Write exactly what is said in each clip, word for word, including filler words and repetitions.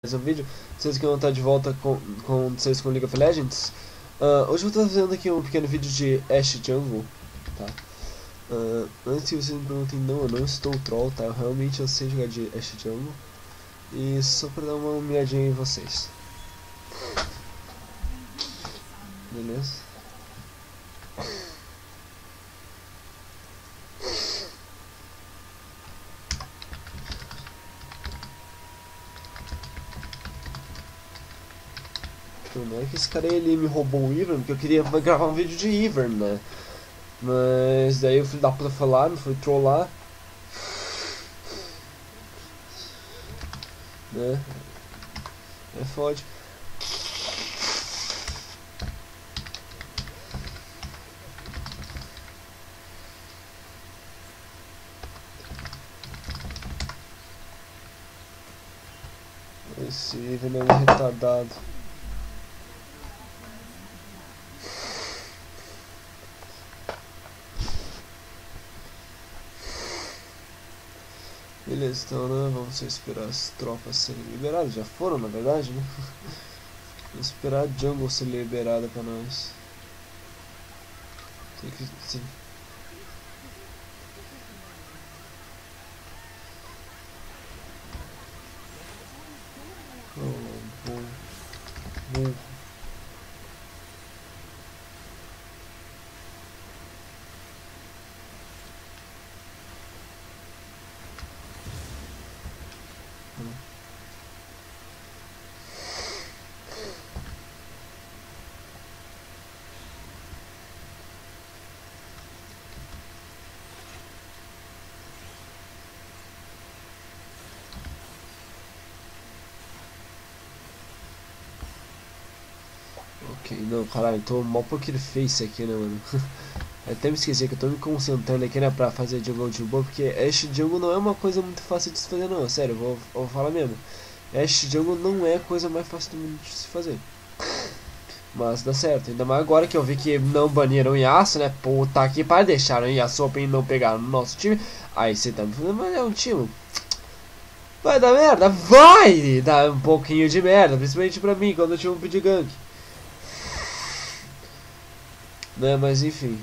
mais um vídeo. Vocês que vão estar de volta com, com vocês com League of Legends. Uh, hoje eu vou estar fazendo aqui um pequeno vídeo de Ashe Jungle, tá? Uh, antes que vocês me perguntem, não, eu não estou troll, tá? Eu realmente eu sei jogar de Ashe Jungle. E só pra dar uma humilhadinha em vocês. Beleza? Não é que esse cara ele me roubou o Ivern, porque eu queria gravar um vídeo de Ivern, né? Mas daí o filho da puta foi lá, me foi trollar, né? É fode. Esse Ivern é um retardado. Beleza, então, né, vamos só esperar as tropas serem liberadas, já foram na verdade, né? Vamos esperar a jungle ser liberada pra nós. Tem que... Sim. Oh, bom. Bom. Ok, não, caralho, tô mal poker face aqui, né, mano? Eu até me esqueci que eu tô me concentrando aqui, né, pra fazer jungle de boa, porque Ashe Jungle não é uma coisa muito fácil de se fazer, não, sério, eu vou, eu vou falar mesmo. Ashe Jungle não é a coisa mais fácil do mundo de se fazer. Mas dá certo, ainda mais agora que eu vi que não baniram o Yasuo, né, puta que para deixaram o Yasuo e não pegaram no nosso time. Aí você tá me falando, mas é um time... Vai dar merda? Vai dar um pouquinho de merda, principalmente pra mim, quando eu tinha um pedir gank. Né, mas enfim.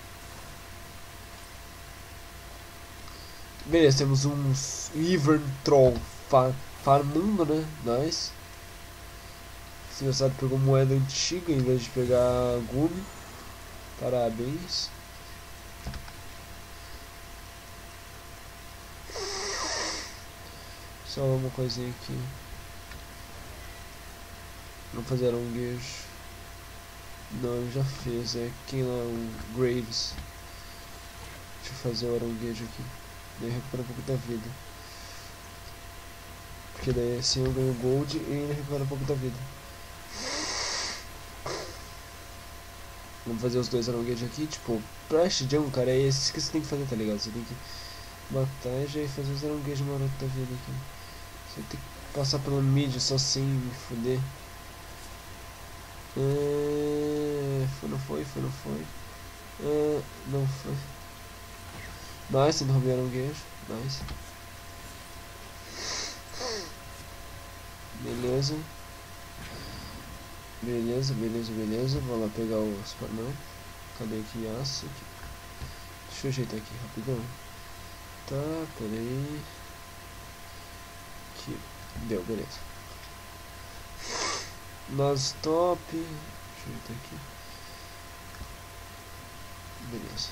Beleza, temos um Ivern Troll far, farmando, né? Nice. Esse engraçado pegou moeda antiga em vez de pegar gume. Parabéns. Só uma coisinha aqui. Vamos fazer aronguejo. Não, eu já fiz. É quem lá, o Graves. Deixa eu fazer o aronguejo aqui. Daí recupera um pouco da vida. Porque daí assim eu ganho gold e ele recupera um pouco da vida. Vamos fazer os dois aronguejos aqui, tipo, pra Ashe Jungle, cara, é esse que você tem que fazer, tá ligado? Você tem que matar e já fazer os aronguejos marotos da vida aqui. Você tem que passar pelo mid só sem me fuder. É... Foi, não foi, foi, não foi. É... Não foi. Nice, não roubei aronguejo. Nice. Beleza. Beleza, beleza, beleza. Vou lá pegar os... Não. Cadê aqui? Aço aqui. Deixa eu ajeitar aqui rapidão. Tá, peraí. Aqui. Deu, beleza. Nós top. Deixa eu ajeitar aqui. Beleza.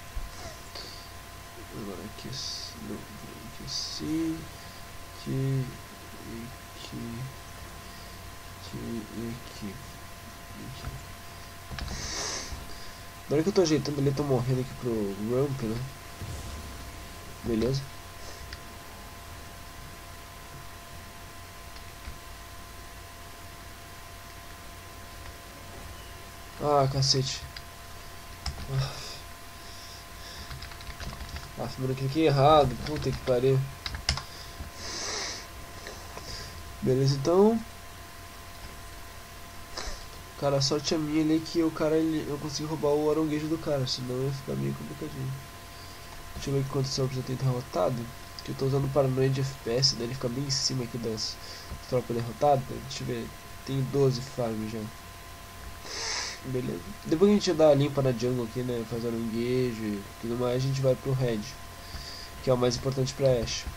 Agora aqui. Não, aqui assim. Aqui. Aqui. Aqui e aqui. aqui. Na hora que eu tô ajeitando ele, eu tô morrendo aqui pro ramp, né? Beleza? Ah, cacete. Ah, mano, eu cliquei errado. Puta que pariu. Beleza, então. Cara, a sorte é minha ali que o cara, ele, eu consegui roubar o aronguejo do cara, senão ia ficar meio complicadinho. Deixa eu ver o que aconteceu pra eu ter derrotado. Que eu tô usando paranoia de F P S, daí ele fica bem em cima aqui das tropas derrotadas. Deixa eu ver, tem doze farms já. Beleza. Depois que a gente dá a limpa na jungle aqui, né, fazendo um engage e tudo mais, a gente vai pro red, que é o mais importante pra Ashe.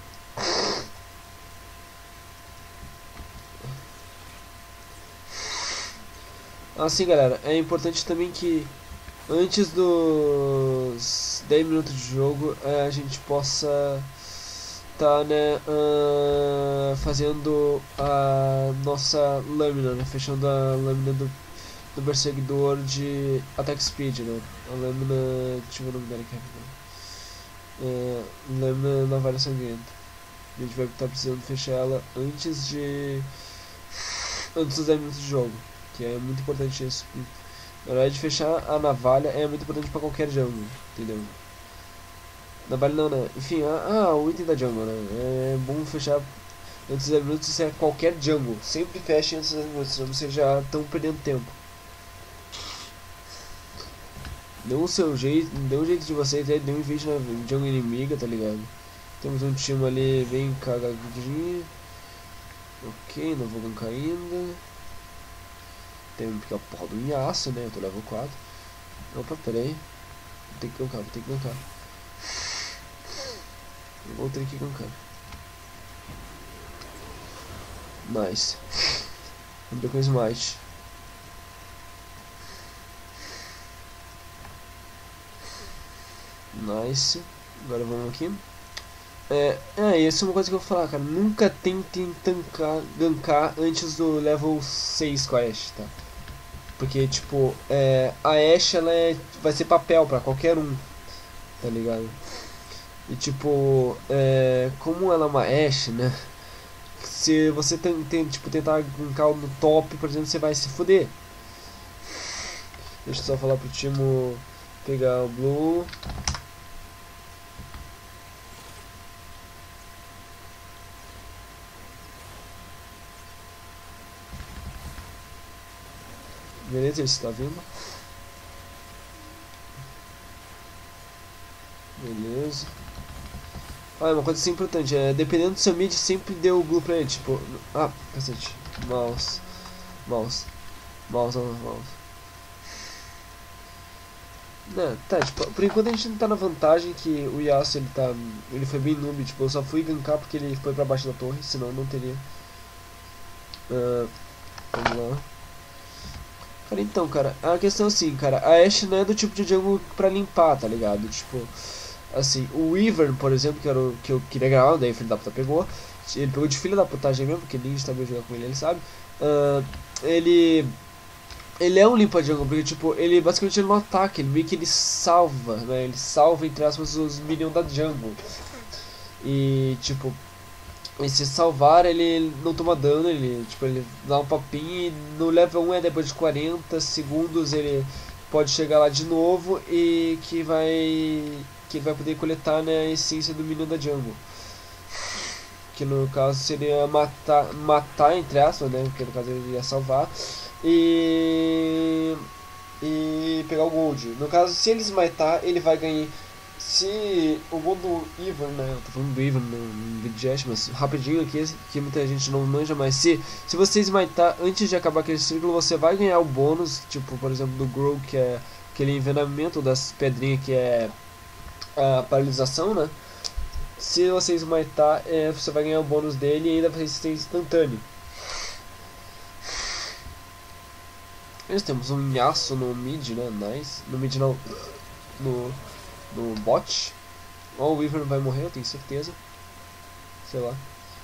Assim, galera, é importante também que antes dos dez minutos de jogo a gente possa tá, né, uh, fazendo a nossa lâmina, né, fechando a lâmina do, do perseguidor de attack speed, né, a lâmina, deixa eu ver o nome dela aqui, uh, lâmina navalha sangrenta. A gente vai estar precisando fechar ela antes de antes dos dez minutos de jogo, que é muito importante isso. Na verdade, fechar a navalha é muito importante para qualquer jungle, entendeu? Navalha não, né? Enfim, ah, o item da jungle, né? É bom fechar antes dos dez minutos, se é qualquer jungle. Sempre feche antes dos dez minutos, senão vocês já estão perdendo tempo. Dê o seu jeito, dê um jeito de vocês aí, dê um vídeo na jungle inimiga, tá ligado? Temos um time ali bem cagadinho. Ok, não vou gankar ainda. Tem que a porra do Inhaço, né? Eu tô level quatro. Opa, pera aí. Vou ter que gankar, vou ter que gankar. Vou ter que gankar. Nice. Vamos com Smite. Nice. Agora vamos aqui. É, é, isso é uma coisa que eu vou falar, cara. Nunca tentem tancar, gankar antes do level seis com a Ashe, tá? Porque, tipo, é, a Ashe, ela é, vai ser papel pra qualquer um, tá ligado? E, tipo, é, como ela é uma Ashe, né? Se você tem, tem, tipo, tentar gankar no top, por exemplo, você vai se fuder. Deixa eu só falar pro Timo pegar o Blue. Beleza, ele está vindo. Beleza. Ah, uma coisa assim importante, é, dependendo do seu mid, sempre dê o blue pra ele, tipo... Ah, cacete. Mouse. Mouse. Mouse, mouse. Né, tá, tipo, por enquanto a gente não tá na vantagem que o Yasuo, ele tá... Ele foi bem noob, tipo, eu só fui gankar porque ele foi pra baixo da torre, senão não teria. Uh, vamos lá. Cara, então, cara, a questão é assim, cara, a Ashe não é do tipo de jungle pra limpar, tá ligado? Tipo, assim, o Weaver, por exemplo, que era o que eu queria gravar, daí o filho da puta pegou, ele pegou de filho da putagem mesmo, porque ninguém sabia jogar com ele, ele sabe. Uh, ele, ele é um limpa jungle, porque, tipo, ele basicamente ele não ataca, ele meio que ele salva, né, ele salva, entre aspas, os minions da jungle. E, tipo... E se salvar, ele não toma dano, ele, tipo, ele dá um papinho e no level um é depois de quarenta segundos ele pode chegar lá de novo e que vai que vai poder coletar, né, a essência do minion da jungle. Que no caso seria matar, matar entre aspas, né, porque no caso ele ia salvar e, e pegar o gold. No caso, se ele smitar, ele vai ganhar. Se o bom do Ivan, né, eu tô falando do Ivan no vídeo, mas rapidinho aqui, que muita gente não manja, mas se, se você smitar antes de acabar aquele círculo, você vai ganhar o bônus, tipo, por exemplo, do Grow, que é aquele envenenamento das pedrinhas, que é a paralisação, né. Se você smitar, é, você vai ganhar o bônus dele e ainda vai ser instantâneo. Nós temos um Yasuo no mid, né, nice, no mid não, no... no bot. Ó, o Weaver vai morrer, eu tenho certeza. Sei lá.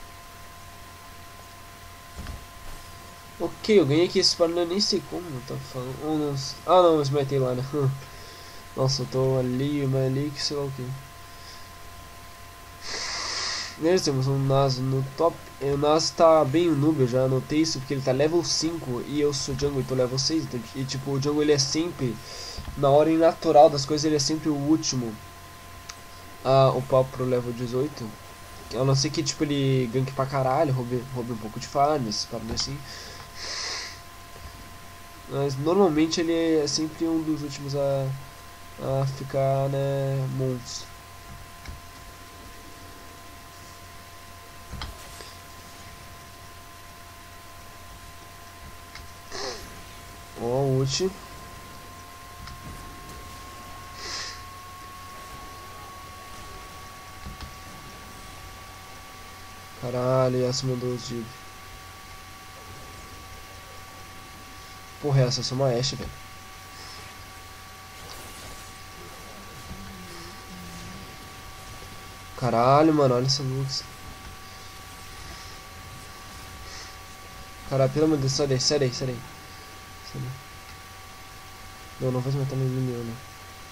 Ok, eu ganhei aqui esse parno, eu nem sei como, tá falando. Oh, não. Ah, não, eu smitei lá, né? Nossa, eu tô ali, mas ali que sei lá o que. Nós temos um Naso no top. O Naso tá bem noob, eu já anotei isso, porque ele tá level cinco e eu sou jungle e tô level seis. Então, e tipo, o jungle ele é sempre, na ordem natural das coisas, ele é sempre o último a upar pro level dezoito. A não ser que tipo ele gank pra caralho, roube, roube um pouco de farm, esse farm assim. Mas normalmente ele é sempre um dos últimos a, a ficar, né, monstro. ult. Caralho, essa mandou o Dib. Porra, essa é só uma Ashe, velho. Caralho, mano, olha essa luz. Caralho, pelo amor de Deus, sai daí, sai daí, sai daí. Sai daí. Não, não vai se matar no inimigo, né?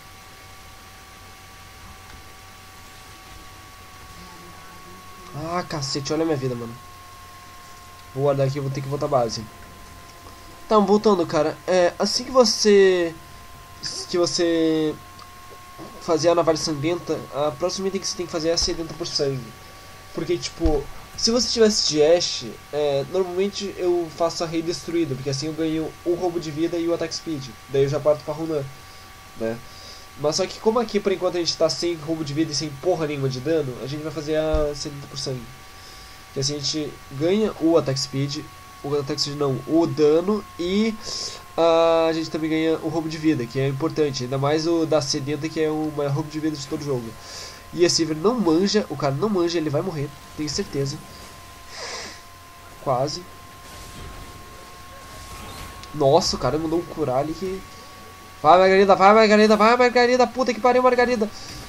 Ah, cacete, olha a minha vida, mano. Vou guardar aqui, vou ter que voltar à base. Tá, voltando, cara. É, assim que você... Que você... fazer a navalha sangrenta, a próxima item que você tem que fazer é a sedenta por sangue. Porque, tipo... Se você tivesse de Ashe, é, normalmente eu faço a rei destruída, porque assim eu ganho o roubo de vida e o attack speed. Daí eu já parto pra Runan, né? Mas só que como aqui por enquanto a gente tá sem roubo de vida e sem porra nenhuma de dano, a gente vai fazer a sedenta por sangue. Que assim a gente ganha o attack speed, o attack speed não, o dano e uh, a gente também ganha o roubo de vida, que é importante. Ainda mais o da sedenta, que é o maior roubo de vida de todo o jogo. E a Sivir não manja, o cara não manja, ele vai morrer, tenho certeza. Quase. Nossa, o cara mandou um curar ali que... Vai, Margarida, vai, Margarida, vai, Margarida, puta que pariu, Margarida.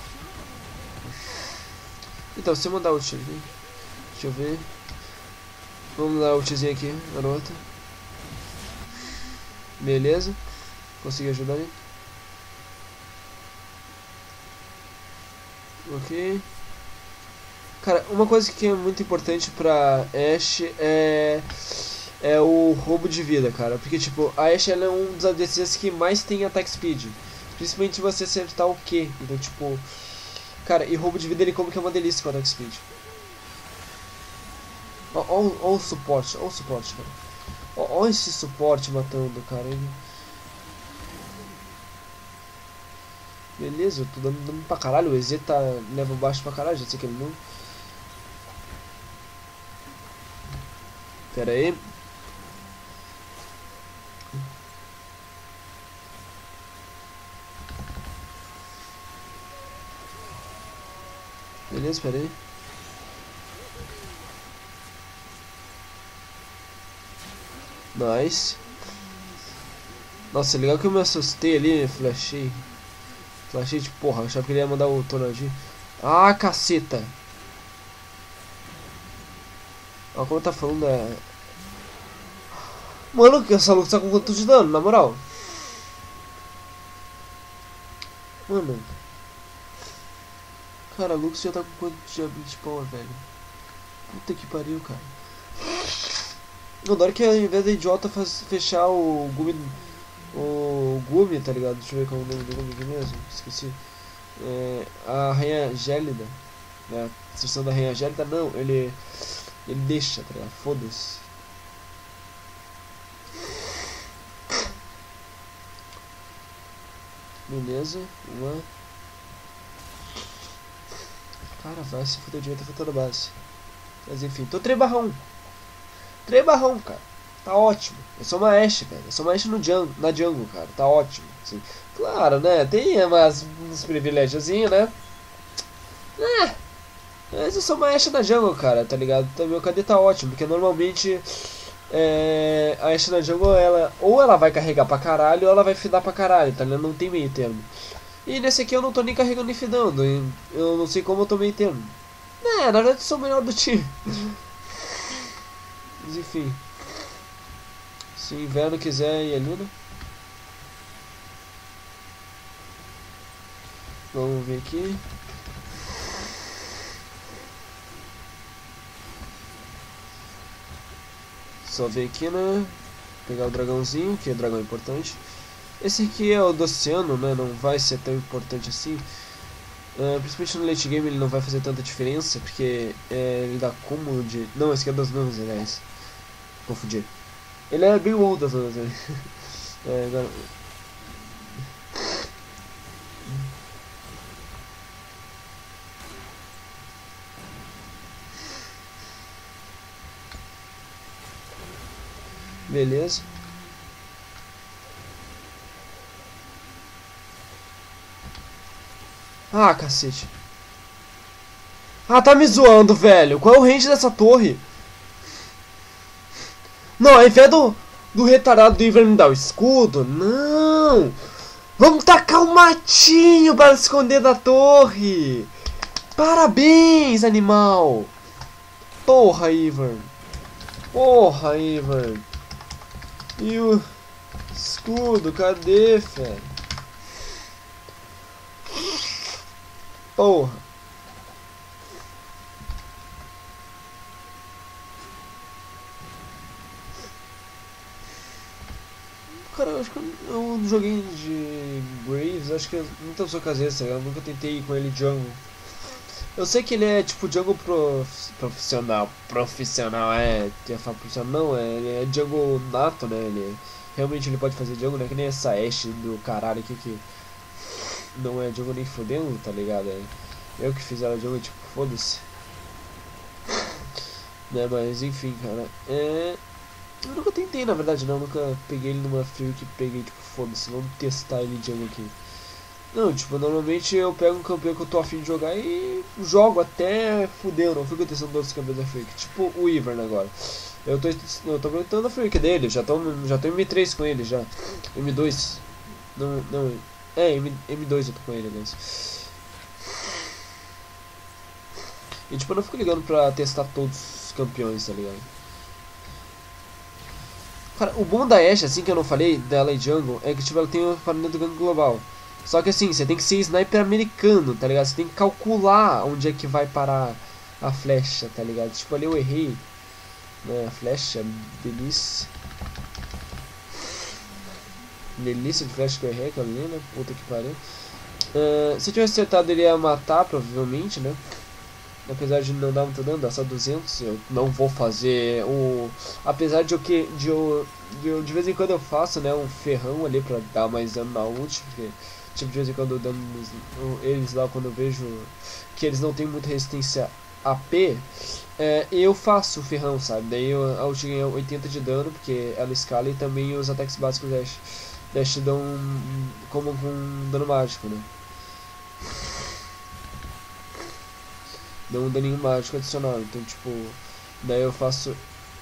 Então, se eu mandar ult aqui, deixa eu ver. Vamos dar ultzinho aqui, garota. Beleza. Consegui ajudar ele. Ok. Cara, uma coisa que é muito importante pra Ashe é... É o roubo de vida, cara. Porque, tipo, a Ashe ela é um dos A D Cs que mais tem attack speed. Principalmente se você acertar o Q. Então, tipo... Cara, e roubo de vida ele como que é uma delícia com attack speed. Ó, ó, ó o suporte, ó o suporte, cara. Ó, ó esse suporte matando, cara. Ele... Beleza, eu tô dando dano pra caralho. O E Z tá level baixo pra caralho, já sei que ele não. Pera aí. Beleza, pera aí. Nice. Nossa, legal que eu me assustei ali, flashei. Flashei de porra, eu achava que ele ia mandar o tornadinho. Ah, caceta. Ó, como tá falando é... Mano, que essa luta tá com quanto de dano, na moral? Mano. Cara, a Lux já tá com quanto de ability power, velho? Puta que pariu, cara. Eu adoro que ao invés da idiota faz, fechar o Gumi... O Gumi, tá ligado? Deixa eu ver qual é o nome do Gumi aqui mesmo. Esqueci. É, a Rainha Gélida. Né? A instrução da Rainha Gélida, não. Ele... Ele deixa, tá ligado? Foda-se. Beleza. Uma... Cara, vai se fuder, devia ter feito toda a base. Mas enfim, tô três barra um. três barra um, cara. Tá ótimo. Eu sou uma Ashe, velho. Eu sou uma Ashe no jungle, na jungle, cara. Tá ótimo. Assim. Claro, né? Tem umas, uns privilégiozinhos, né? É. Mas eu sou uma Ashe na jungle, cara, tá ligado? Então meu K D tá ótimo. Porque normalmente é, a Ashe na jungle, ela, ou ela vai carregar pra caralho, ou ela vai fidar pra caralho, tá ligado? Não tem meio termo. E nesse aqui eu não tô nem carregando nem fidando. Eu não sei como eu tô meio termo. É, na verdade eu sou o melhor do time. Mas enfim. Se o inverno quiser ir ali, né? Vamos ver aqui. Só ver aqui, né? Pegar o dragãozinho, que é dragão importante. Esse aqui é o do oceano, né? Não vai ser tão importante assim. Uh, principalmente no late game ele não vai fazer tanta diferença, porque é, ele dá cúmulo de... Não, esse aqui é das nuvens, aliás. Confundi. Ele é bem old das nuvens. É, agora... Beleza. Ah, cacete. Ah, tá me zoando, velho. Qual é o range dessa torre? Não, ao invés do, do retardado do Iver me dar o escudo, não. Vamos tacar um matinho para se esconder da torre. Parabéns, animal. Porra, Iver. Porra, Iver. E o escudo, cadê, velho? Porra. Cara, eu acho que eu não joguei de Graves, acho que muitas ocasiões, tá ligado? Eu nunca tentei ir com ele jungle. Eu sei que ele é tipo jungle prof... profissional. Profissional, é. Tinha falar profissional, não, é, ele é jungle nato, né? Ele, realmente ele pode fazer jungle, né? Que nem essa Ashe do caralho aqui que não é jungle nem fodendo, tá ligado? É eu que fiz ela jungle, tipo, foda-se. Né, mas enfim, cara. É. Eu nunca tentei, na verdade, não. Eu nunca peguei ele numa free que peguei, tipo, foda-se, vamos testar ele jungle aqui. Não, tipo, normalmente eu pego um campeão que eu tô afim de jogar e jogo até fudeu, não fico testando outros campeões da Freak. Tipo o Ivern agora. Eu tô, eu tô aproveitando a Freak dele, já tô, já tô em M três com ele já. M dois. Não, não. É, M, M2 eu tô com ele, mas. E tipo, eu não fico ligando pra testar todos os campeões, tá ligado? Cara, o bom da Ashe, assim que eu não falei, dela e Jungle, é que tipo, ela tem o paramento do gangue global. Só que assim, você tem que ser sniper americano, tá ligado? Você tem que calcular onde é que vai parar a flecha, tá ligado? Tipo, ali eu errei, né? A flecha, delícia. Delícia de flecha que eu errei, aquela ali, né? Puta que pariu. Uh, se eu tivesse acertado, ele ia matar, provavelmente, né? Apesar de não dar muito dano, dá só duzentos, eu não vou fazer o... Apesar de eu que de, eu, de, eu, de vez em quando eu faço, né, um ferrão ali pra dar mais dano na ult, porque tipo, de vez em quando eu dando eles lá, quando eu vejo que eles não tem muita resistência A P, é, eu faço o ferrão, sabe? Daí eu, a ult ganha oitenta de dano, porque ela escala, e também os ataques básicos da Ashe, da Ashe dão como com dano mágico, né? Dá um daninho mágico adicional, então tipo, daí eu faço...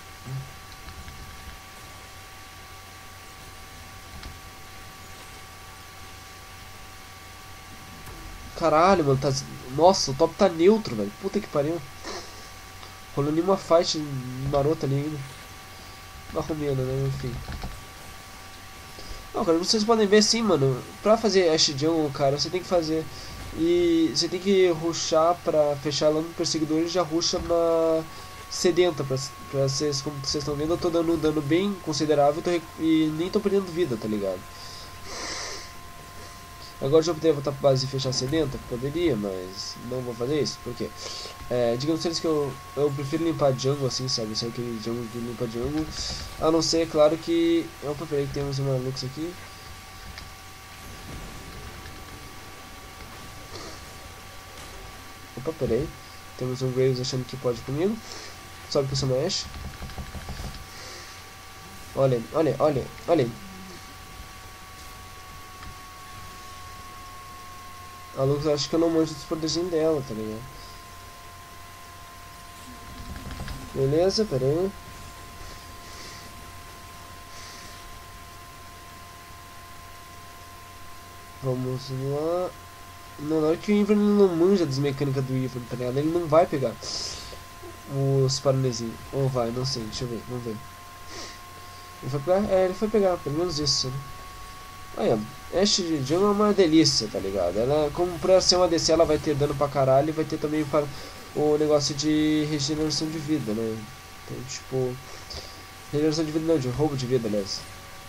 Caralho, mano, tá... Nossa, o top tá neutro, velho, puta que pariu. Rolando uma fight marota ali ainda. Marromena, né, enfim. Não, cara, vocês podem ver assim, mano, pra fazer Ashe Jungle, cara, você tem que fazer... E você tem que rushar pra fechar ela no perseguidor e já rusha na sedenta pra, pra vocês, como vocês estão vendo, eu tô dando um dano bem considerável tô, e nem tô perdendo vida, tá ligado? Agora já poderia voltar pra base e fechar a sedenta? Poderia, mas não vou fazer isso, por quê? É, digamos que eu, eu prefiro limpar jungle assim, sabe? Ser aquele jungle que limpa jungle, a não ser, claro que... Opa, peraí que temos uma Lux aqui. Opa, peraí. Temos um Graves achando que pode comigo. Sabe que eu sou uma Ashe. Olha, olha, olha, olha. A Lux acha que eu não manjo dos protegindo dela, tá ligado? Beleza, peraí. Vamos lá. Não, na hora que o Ivern não manja das mecânicas do Ivern, tá ligado? Ele não vai pegar os paranezinhos. Ou vai, não sei, deixa eu ver, vamos ver. Ele foi pegar? É, ele foi pegar, pelo menos isso, né? Aí, ó, Ashe de Jungle é uma delícia, tá ligado? Ela, como pra ser uma D C, ela vai ter dano pra caralho e vai ter também para o negócio de regeneração de vida, né? Então, tipo... Regeneração de vida não, de roubo de vida, aliás.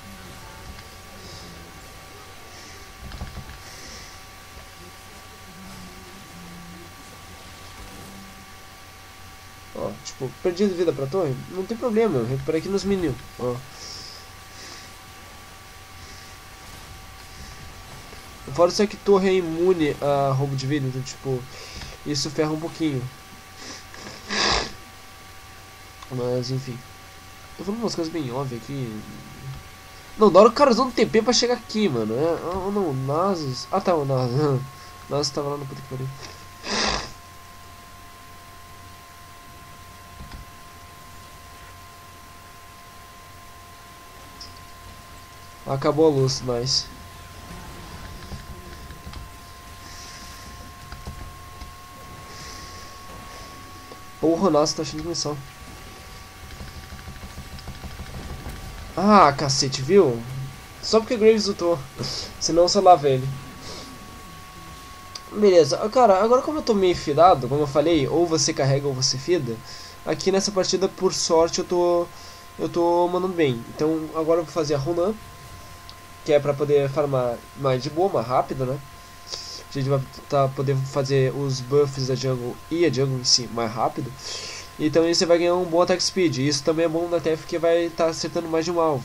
Ó, tipo, perdi vida pra torre? Não tem problema, eu recuperei aqui nos minions, ó. Fora isso é que torre é imune a roubo de vida, então tipo, isso ferra um pouquinho. Mas enfim. Tô falando umas coisas bem óbvias aqui. Não, da hora o cara usando T P pra chegar aqui, mano. É, oh, não, Nasus. Ah tá, o Nasus. Nossa, tava lá no puta que pariu. Acabou a luz, mas... Porra, nossa, tá cheio de missão. Ah, cacete, viu? Só porque o Graves lutou. Senão eu só lava ele. Beleza, cara, agora como eu tô meio fidado, como eu falei, ou você carrega ou você fida. Aqui nessa partida, por sorte, eu tô... Eu tô mandando bem. Então agora eu vou fazer a Runan, que é pra poder farmar mais de boa, mais rápido, né? A gente vai tá, poder fazer os buffs da jungle e a jungle em si mais rápido. Então aí você vai ganhar um bom attack speed. E isso também é bom na T F, porque vai estar tá acertando mais de um alvo.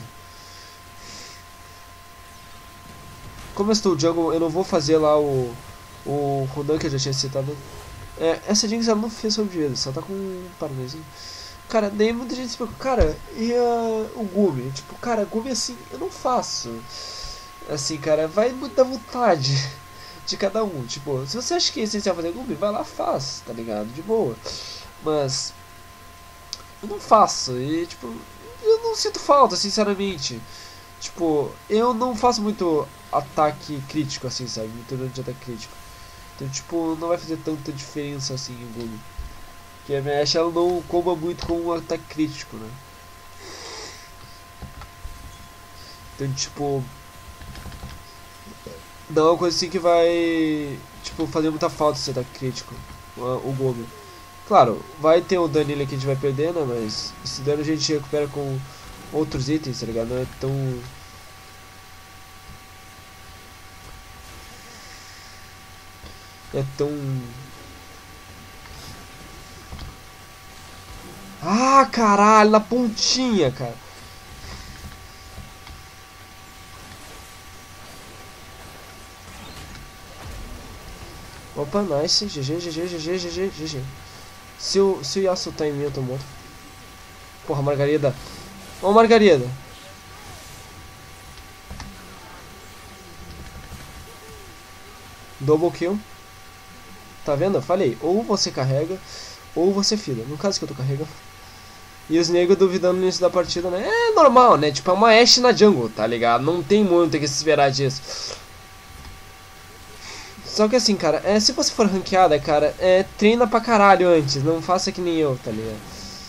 Como eu estou jungle, eu não vou fazer lá o... O Rodan que eu já tinha citado. É, essa Jinx ela não fez sobre vida, só tá com um paranoiazinho. Cara, daí muita gente se pergunta, cara, e uh, o Gumi? Tipo, cara, Gumi assim, eu não faço. Assim, cara, vai muito da vontade de cada um. Tipo, se você acha que é essencial fazer Gumi, vai lá, faz, tá ligado? De boa. Mas eu não faço. E tipo, eu não sinto falta, sinceramente. Tipo, eu não faço muito ataque crítico, assim, sabe? Muito dano de ataque crítico. Então, tipo, não vai fazer tanta diferença assim em Gumi. Porque a minha Ashe ela não comba muito com um ataque crítico, né? Então, tipo, não é uma coisa assim que vai, tipo, fazer muita falta esse ataque crítico, o Gumi. Claro, vai ter o dano ali que a gente vai perder, né? Mas esse dano a gente recupera com outros itens, tá ligado? Não é tão... É tão... Ah, caralho, na pontinha, cara. Opa, nice. G G, G G, G G, G G, G G. Se o, se o Yasuo tá em mim, eu tô morto. Porra, Margarida. Ó, Margarida. Double kill. Tá vendo? Eu falei, ou você carrega, ou você fida. No caso que eu tô carregando. E os negros duvidando no início da partida, né? É normal, né? Tipo, é uma Ashe na jungle, tá ligado? Não tem muito o que se esperar disso. Só que assim, cara, é, se você for ranqueada, cara, é, treina pra caralho antes. Não faça que nem eu, tá ligado?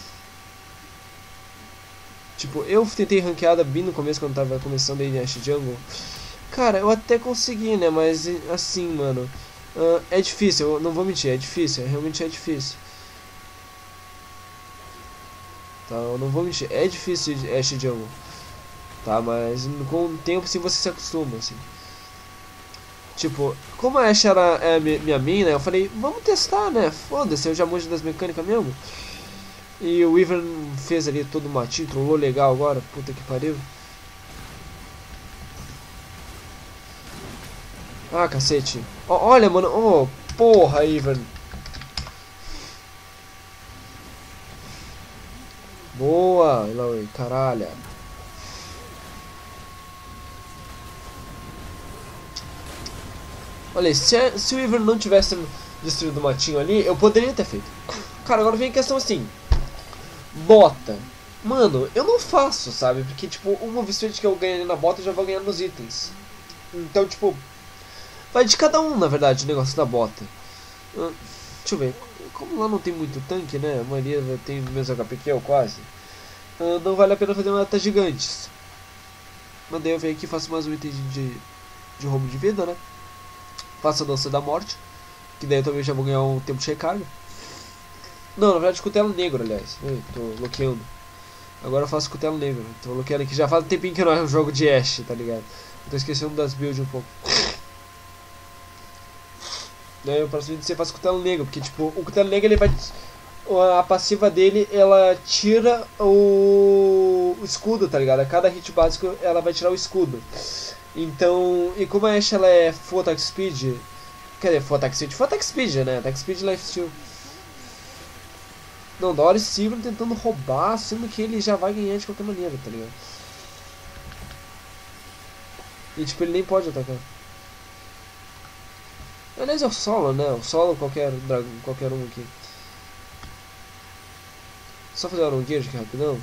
Tipo, eu tentei ranqueada bem no começo, quando tava começando aí em Ashe Jungle. Cara, eu até consegui, né? Mas assim, mano... Uh, é difícil, eu não vou mentir, é difícil, realmente é difícil. Tá, eu não vou mentir, é difícil Ashe Jungle. Tá, mas com o tempo assim você se acostuma, assim. Tipo, como a Ashe era é, minha main, né, eu falei, vamos testar, né, foda-se, eu já manjo das mecânicas mesmo. E o Ivern fez ali todo o matinho, trollou legal agora, puta que pariu. Ah, cacete. O, olha, mano, oh, porra, Ivern. Boa, Eloy, caralho. Olha, se, se o Ivern não tivesse destruído o matinho ali, eu poderia ter feito. Cara, agora vem a questão assim. Bota. Mano, eu não faço, sabe? Porque, tipo, o move switch que eu ganhei na bota eu já vou ganhar nos itens. Então, tipo, vai de cada um, na verdade, o negócio da bota. Uh, deixa eu ver. Como lá não tem muito tanque, né? A maioria tem o mesmo H P que eu, quase. Uh, não vale a pena fazer uma data gigantes. Mas daí eu venho aqui e faço mais um item de, de roubo de vida, né? Faço a dança da morte. Que daí eu também já vou ganhar um tempo de recarga. Não, na verdade, cutelo negro, aliás. Eu tô bloqueando. Agora eu faço cutelo negro. Tô bloqueando aqui. Já faz um tempinho que não é um jogo de Ashe, tá ligado? Eu tô esquecendo das builds um pouco. Daí o próximo vídeo você faz cutelo negro. Porque, tipo, o cutelo negro ele vai. A passiva dele ela tira o, o escudo, tá ligado? A cada hit básico ela vai tirar o escudo. Então, e como a Ashe ela é full attack speed. Quer dizer, full attack speed, full attack speed, né? Attack speed life steal. Não, da hora esse Silver tentando roubar, sendo que ele já vai ganhar de qualquer maneira, tá ligado? E tipo, ele nem pode atacar. Aliás, é o solo, né? O solo qualquer dragão, qualquer um aqui. Só fazer o aronguejo aqui rapidão.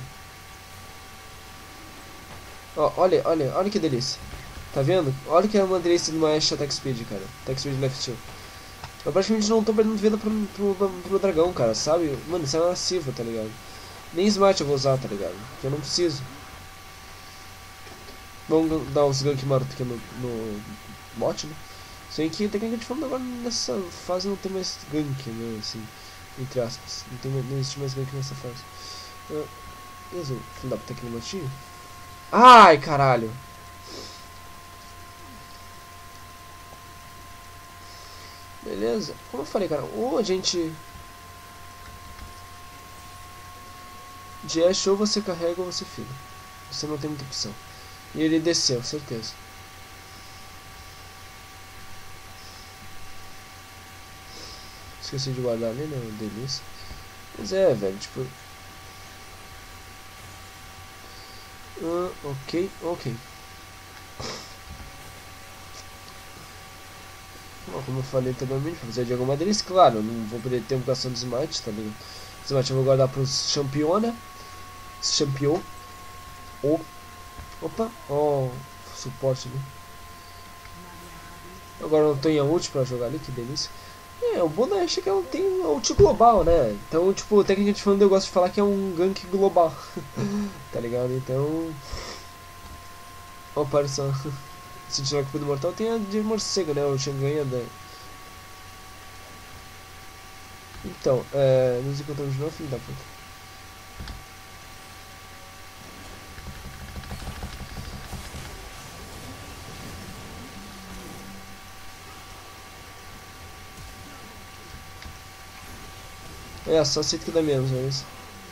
Ó, olha, olha, olha que delícia. Tá vendo? Olha que é uma delícia de uma Ashe Attack Speed, cara. Attack Speed Left Steal. Eu praticamente não tô perdendo vida pro, pro, pro, pro dragão, cara, sabe? Mano, isso é uma massiva, tá ligado? Nem Smite eu vou usar, tá ligado? Porque eu não preciso. Vamos dar uns gank maroto aqui no, no bot, né? Se bem que até que a gente falando agora nessa fase não tem mais gank, né? Assim, entre aspas. Não, tem, não existe mais gank nessa fase. Uh, beleza, filho da puta aqui no motinho. Ai, caralho! Beleza? Como eu falei, cara, ou a gente... De Ashe ou você carrega ou você filha. Você não tem muita opção. E ele desceu, certeza. Esqueci de guardar ali, né? Delícia. Mas é, velho, tipo... Uh, ok, ok. Bom, como eu falei anteriormente, pra fazer de alguma delícia, claro, eu não vou poder ter invocação de Smite, tá ligado? Smite eu vou guardar pros Champion, né? Champion. Oh. Opa, ó, oh, suporte ali. Agora eu não tenho a ult pra jogar ali, que delícia. É, o bom da Ashe é que ela tem a ult global, né? Então, tipo, tecnicamente falando, eu gosto de falar que é um gank global. Tá ligado? Então... Ó, para só. Se tiver que do mortal, tem a de morcego, né? O Xanganha da... Então, é... nos encontramos de novo, filho da puta. É, só aceito que dá menos, é isso.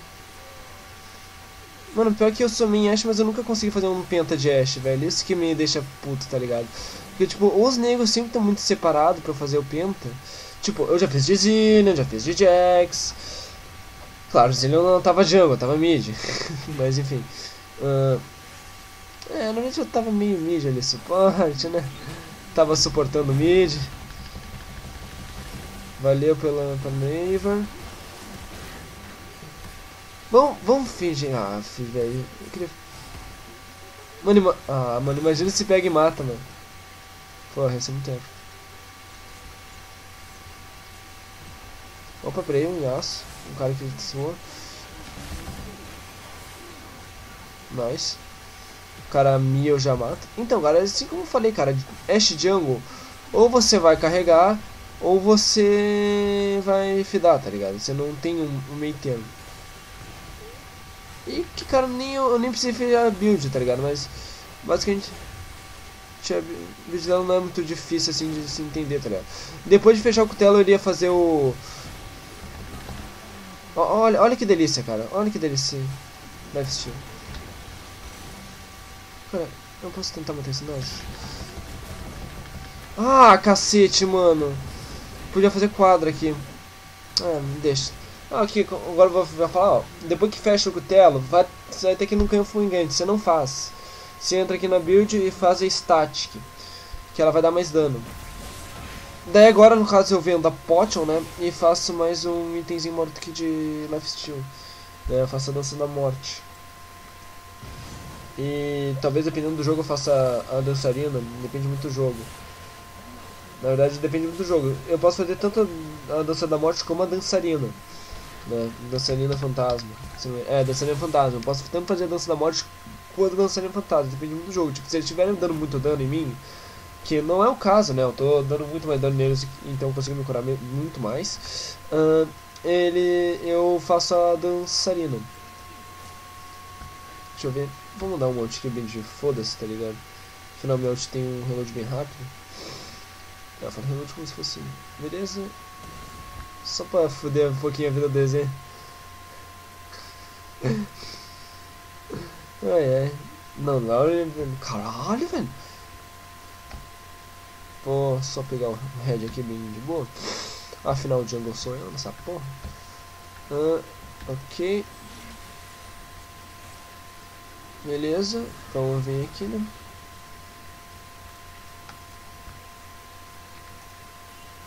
Mano, pior que eu sou main Ashe, mas eu nunca consegui fazer um penta de Ashe, velho. Isso que me deixa puto, tá ligado? Porque, tipo, os negros sempre estão muito separados pra fazer o penta. Tipo, eu já fiz de Zillion, já fiz de Jax. Claro, Zillion não tava jungle, tava mid. Mas, enfim. Uh... É, normalmente eu tava meio mid ali, suporte, né? Tava suportando mid. Valeu pela, pela Naver. Vamos, vamos fingir. Ah, filho, velho. Eu queria... Mano, ima... ah, mano, imagina se pega e mata, mano. Porra, isso é muito tempo. Opa, peraí, um Yasuo. Um cara que suou. Nice. O cara Mia eu já mato. Então, cara, assim como eu falei, cara, Ashe Jungle, ou você vai carregar, ou você vai fidar, tá ligado? Você não tem um, um meio termo. E que, cara, nem eu, eu nem precisei fazer a build, tá ligado? Mas, basicamente, a build dela não é muito difícil, assim, de se entender, tá ligado? Depois de fechar o cutelo, eu iria fazer o... Olha, olha que delícia, cara. Olha que delícia. Lifesteal. Cara, eu posso tentar matar esse negócio? Ah, cacete, mano. Podia fazer quadra aqui. Ah, deixa. Ah, aqui, agora eu vou, vou falar, ó. Depois que fecha o cutelo, vai, você vai ter que ir no canhão fungante. Você não faz. Você entra aqui na build e faz a static, que ela vai dar mais dano. Daí agora, no caso, eu vendo a potion, né? E faço mais um itemzinho morto aqui de lifesteal. Né, eu faço a dança da morte. E talvez dependendo do jogo eu faça a dançarina, depende muito do jogo. Na verdade depende muito do jogo. Eu posso fazer tanto a dança da morte como a dançarina, né? Dançarina fantasma. É, dançarina fantasma. Eu posso tanto fazer a dança da morte quanto a dançarina fantasma, depende muito do jogo. Tipo, se eles estiverem dando muito dano em mim, que não é o caso, né? Eu tô dando muito mais dano neles, então eu consigo me curar muito mais. Uh, ele, eu faço a dançarina. Deixa eu ver. Vamos dar um monte aqui bem de foda-se, tá ligado? Finalmente tem um reload bem rápido. Eu falo reload como se fosse. Beleza? Só pra foder um pouquinho a vida do desenho. Ai ai. Não, Laura. Caralho, velho. Vou só pegar o head aqui bem de boa. Afinal, o jungle sou eu nessa porra. Ah, ok. Beleza, então eu venho aqui, né?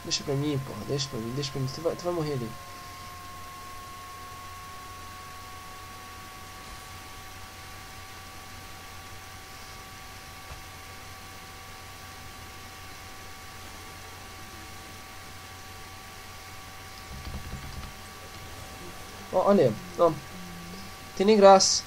Deixa pra mim, porra. Deixa pra mim, deixa pra mim. Tu vai, tu vai morrer ali. Ó, olha, ó. Tem nem graça.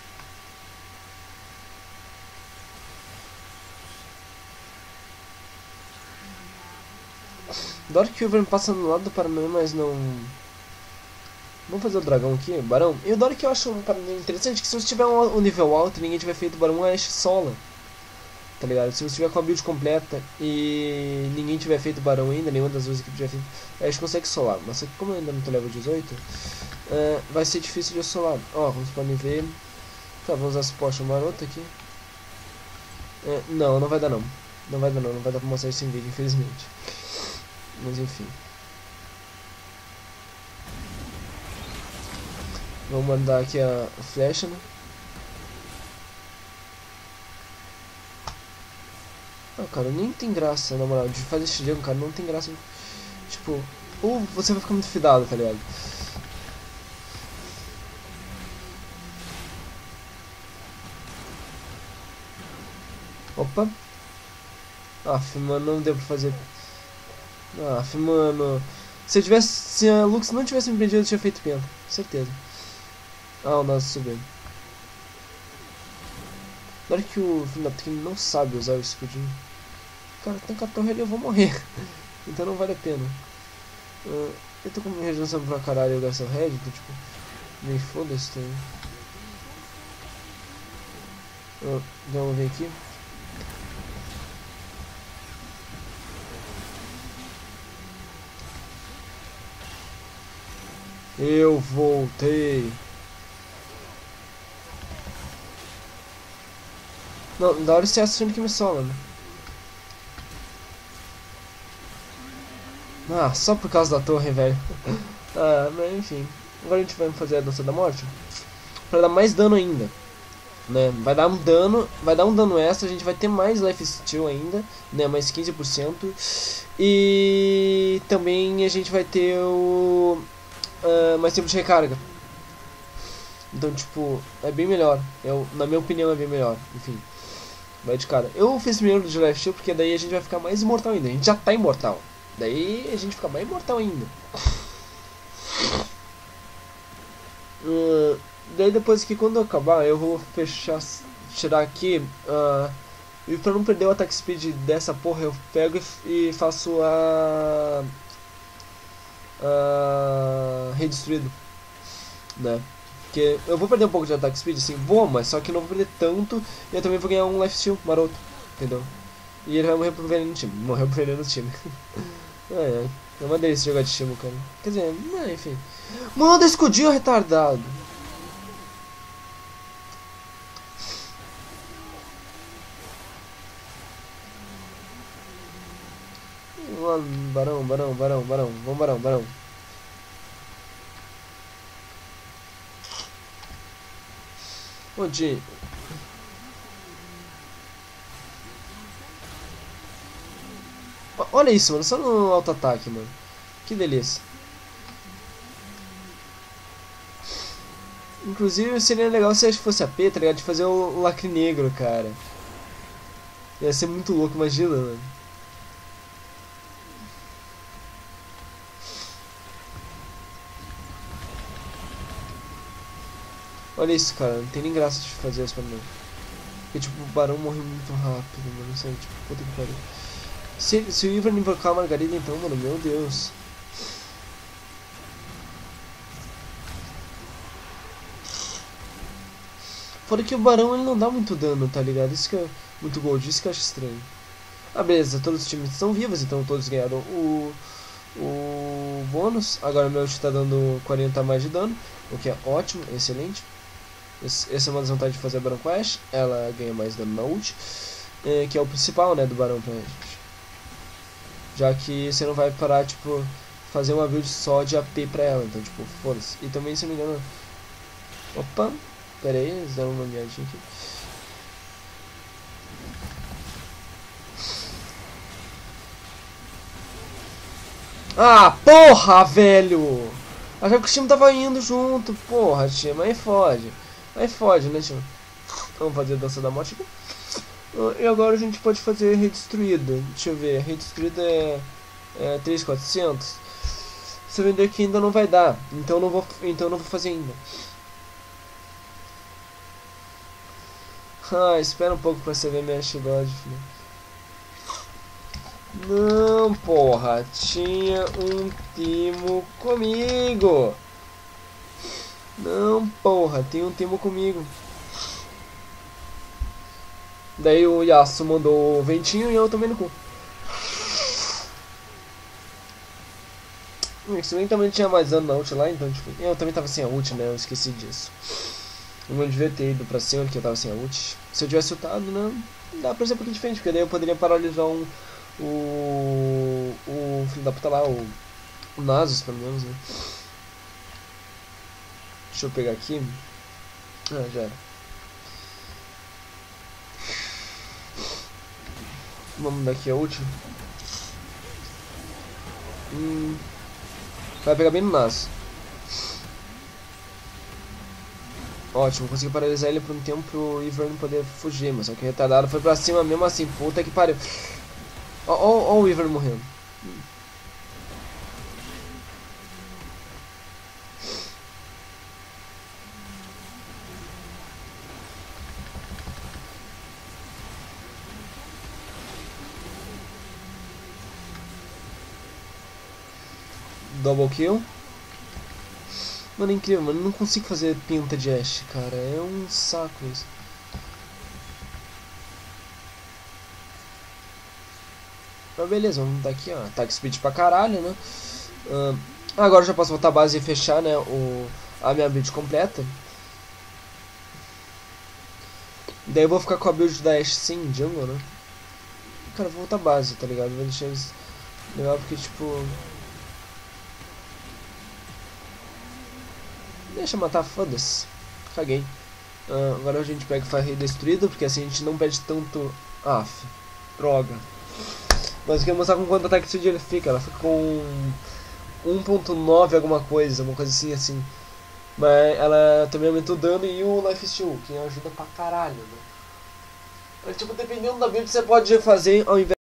Adoro que o Wyvern passa no lado do Paranauê, mas não... Vamos fazer o dragão aqui, Barão. E o Dora que eu acho um Paranauê interessante, que se você tiver um, um nível alto e ninguém tiver feito Barão, é sola. Tá ligado? Se você tiver com a build completa e ninguém tiver feito Barão ainda, nenhuma das duas equipes tiver feito, a gente consegue solar. Mas só que como eu ainda não tô level dezoito, uh, vai ser difícil de solar. Ó, como vocês podem ver... Tá, vamos usar esse potion maroto aqui. Uh, não, não vai dar não. Não vai dar não, não vai dar pra mostrar isso em vídeo, infelizmente. Mas enfim. Vamos mandar aqui a flecha, né? Ah, cara, nem tem graça, na moral, de fazer esse jogo, cara, não tem graça. Tipo, ou você vai ficar muito fidado, tá ligado? Opa. Aff, mano, não deu pra fazer. Aff, mano. Se eu tivesse. Se a Lux não tivesse me pedido, eu tinha feito penta. Certeza. Ah, o nosso subindo. Na hora que o filho da puta não sabe usar o escudinho. Cara, tanca a torre ali eu vou morrer. Então não vale a pena. Uh, eu tô com minha regeneração pra caralho, eu gasto o red, então tipo. Nem foda-se também. Uh, vamos ver aqui. Eu voltei. Não, da hora você achando que me sola, né? Ah, só por causa da torre, velho. Ah, mas enfim. Agora a gente vai fazer a dança da morte. Pra dar mais dano ainda. Né? Vai dar um dano. Vai dar um dano extra. A gente vai ter mais life steal ainda. Né? Mais quinze por cento. E também a gente vai ter o... Uh, mais tempo de recarga. Então, tipo, é bem melhor. Eu, na minha opinião, é bem melhor. Enfim, vai de cara. Eu fiz primeiro de Life Steal porque daí a gente vai ficar mais imortal ainda. A gente já tá imortal. Daí a gente fica mais imortal ainda. Uh, daí depois que quando eu acabar, eu vou fechar, tirar aqui. Uh, e pra não perder o ataque speed dessa porra, eu pego e, e faço a... Uh, redestruído, né? Porque eu vou perder um pouco de ataque speed, assim, vou, mas só que não vou perder tanto. E eu também vou ganhar um life steal maroto, entendeu? E ele vai morrer pro veneno no time. Morreu pro veneno no time. É, é. É uma delícia jogar de time, cara. Quer dizer, não, enfim. Manda escudinho retardado. Barão, barão, barão, barão. Vamos, barão, barão. Onde? Olha isso, mano. Só no auto-ataque, mano. Que delícia. Inclusive, seria legal se fosse a P, tá ligado? De fazer o lacre negro, cara. Ia ser muito louco, imagina, mano. Olha isso, cara. Não tem nem graça de fazer isso pra mim. Porque, tipo, o barão morre muito rápido, mano. Sério, tipo, puta que pariu. Se, se o Ivern invocar a Margarida, então, mano, meu Deus. Fora que o barão, ele não dá muito dano, tá ligado? Isso que é muito gold, isso que eu acho estranho. Ah, beleza, todos os times estão vivos, então todos ganharam o, o bônus. Agora meu ult tá dando quarenta a mais de dano, o que é ótimo, excelente. Esse, essa é uma das vantagens de fazer a Baron Quest, ela ganha mais dano na ult, é, que é o principal, né, do barão pra gente. Já que você não vai parar, tipo, fazer uma build só de A P pra ela, então, tipo, foda-se. E também, se não me engano... Opa, pera aí, eles deram uma olhadinha aqui. Ah, porra, velho! Achava que o time tava indo junto, porra, time. Aí fode. Aí fode, né, time? Vamos fazer a dança da morte aqui. E agora a gente pode fazer redestruída. Deixa eu ver, redestruída é, é três mil e quatrocentos. Se eu vender aqui ainda não vai dar, então não vou, então não vou fazer ainda. Ah, espera um pouco pra você ver minha God, filho. Não, porra, tinha um timo comigo. Não, porra, tem um timo comigo. Daí o Yasuo mandou o ventinho e eu tomei no cu. Isso bem também tinha mais dano na ult lá, então tipo, eu também tava sem a ult, né? Eu esqueci disso. Eu não devia ter ido pra cima porque eu tava sem a ult. Se eu tivesse ultado, né? Dá pra ser um pouquinho diferente, porque daí eu poderia paralisar um. O. O filho da puta lá, o. O Nasus, pelo menos, né? Deixa eu pegar aqui. Ah, já era. Vamos dar aqui a ult. Hum. Vai pegar bem no Nasus. Ótimo, consegui paralisar ele por um tempo pro Ivern não poder fugir, mas só que o retardado foi pra cima mesmo assim, puta que pariu. Ó, ó, ó o Ivern morrendo. Double kill. Mano, é incrível, mano. Eu não consigo fazer pinta de Ashe, cara. É um saco isso. Mas beleza, vamos dar aqui, ó. Attack speed pra caralho, né? Uh, agora eu já posso voltar a base e fechar, né? O, a minha build completa. Daí eu vou ficar com a build da Ashe sem jungle, né? Cara, eu vou voltar a base, tá ligado? Vou deixar eles legal porque, tipo... Deixa matar, foda-se. Caguei. Uh, agora a gente pega e faz redestruído, porque assim a gente não perde tanto... Aff, droga. Mas eu queria mostrar com quanto ataque speed ele fica. Ela fica com um ponto nove alguma coisa, uma coisa assim, assim. Mas ela também aumenta o dano e o life steal, que ajuda pra caralho, né? Mas, tipo, dependendo da build você pode fazer ao invés